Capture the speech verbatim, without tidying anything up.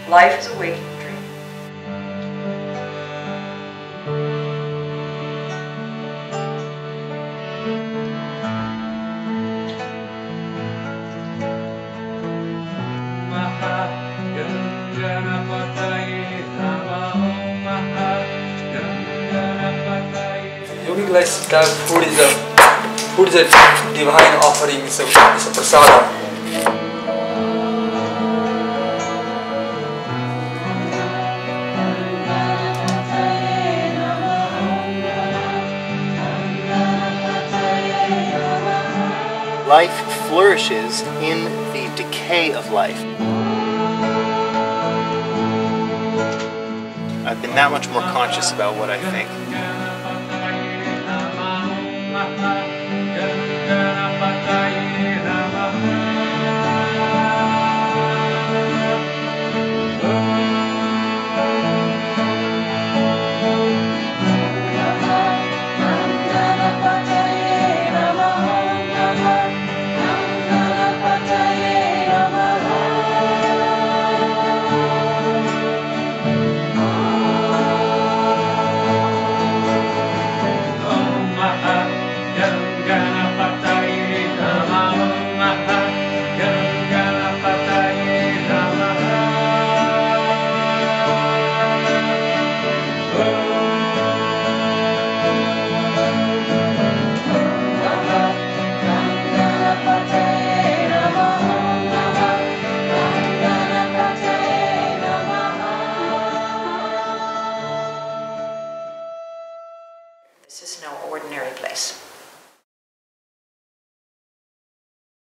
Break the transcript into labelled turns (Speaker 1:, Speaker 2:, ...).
Speaker 1: Life is a waking dream.
Speaker 2: Yogic likes that food is a food is a divine offering. It's a it's a prasada.
Speaker 3: Life flourishes in the decay of life. I've been that much more conscious about what I think.
Speaker 1: This is no ordinary place.